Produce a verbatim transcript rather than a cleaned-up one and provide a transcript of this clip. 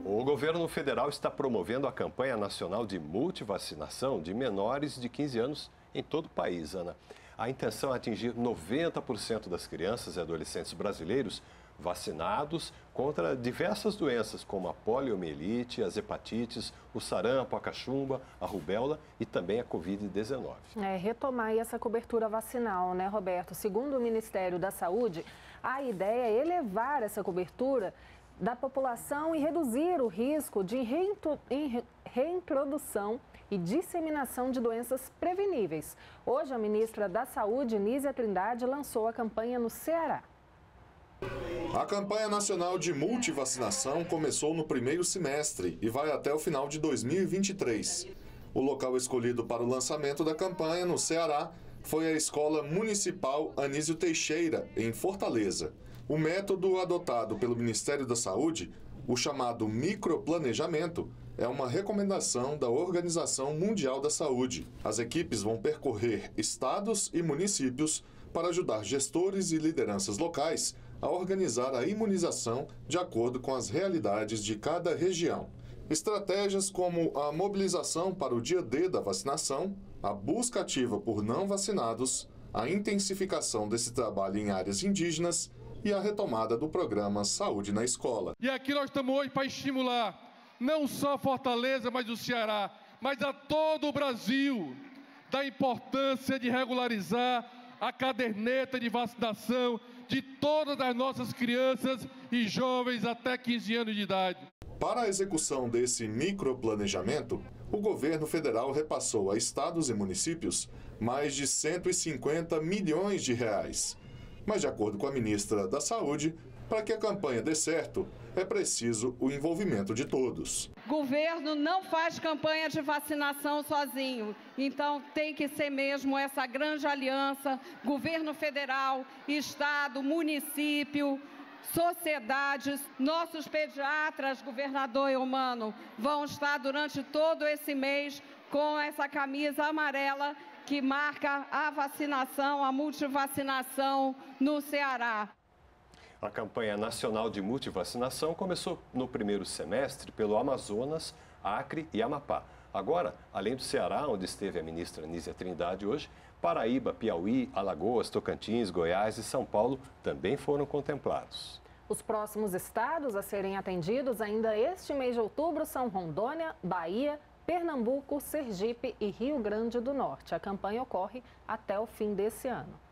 O governo federal está promovendo a campanha nacional de multivacinação de menores de quinze anos em todo o país, Ana. A intenção é atingir noventa por cento das crianças e adolescentes brasileiros vacinados contra diversas doenças, como a poliomielite, as hepatites, o sarampo, a cachumba, a rubéola e também a covid dezenove. É, retomar aí essa cobertura vacinal, né, Roberto? Segundo o Ministério da Saúde, a ideia é elevar essa cobertura da população e reduzir o risco de reintrodução e disseminação de doenças preveníveis. Hoje, a ministra da Saúde, Nízia Trindade, lançou a campanha no Ceará. A campanha nacional de multivacinação começou no primeiro semestre e vai até o final de dois mil e vinte e três. O local escolhido para o lançamento da campanha no Ceará foi a Escola Municipal Anísio Teixeira, em Fortaleza. O método adotado pelo Ministério da Saúde, o chamado microplanejamento, é uma recomendação da Organização Mundial da Saúde. As equipes vão percorrer estados e municípios para ajudar gestores e lideranças locais a organizar a imunização de acordo com as realidades de cada região. Estratégias como a mobilização para o dia D da vacinação, a busca ativa por não vacinados, a intensificação desse trabalho em áreas indígenas e a retomada do programa Saúde na Escola. E aqui nós estamos hoje para estimular não só Fortaleza, mas o Ceará, mas a todo o Brasil, da importância de regularizar a caderneta de vacinação de todas as nossas crianças e jovens até quinze anos de idade. Para a execução desse microplanejamento, o governo federal repassou a estados e municípios mais de cento e cinquenta milhões de reais. Mas, de acordo com a ministra da Saúde, para que a campanha dê certo, é preciso o envolvimento de todos. Governo não faz campanha de vacinação sozinho, então tem que ser mesmo essa grande aliança, governo federal, estado, município, sociedades. Nossos pediatras, governador Eumano, vão estar durante todo esse mês com essa camisa amarela que marca a vacinação, a multivacinação no Ceará. A campanha nacional de multivacinação começou no primeiro semestre pelo Amazonas, Acre e Amapá. Agora, além do Ceará, onde esteve a ministra Nízia Trindade hoje, Paraíba, Piauí, Alagoas, Tocantins, Goiás e São Paulo também foram contemplados. Os próximos estados a serem atendidos ainda este mês de outubro são Rondônia, Bahia, Pernambuco, Sergipe e Rio Grande do Norte. A campanha ocorre até o fim desse ano.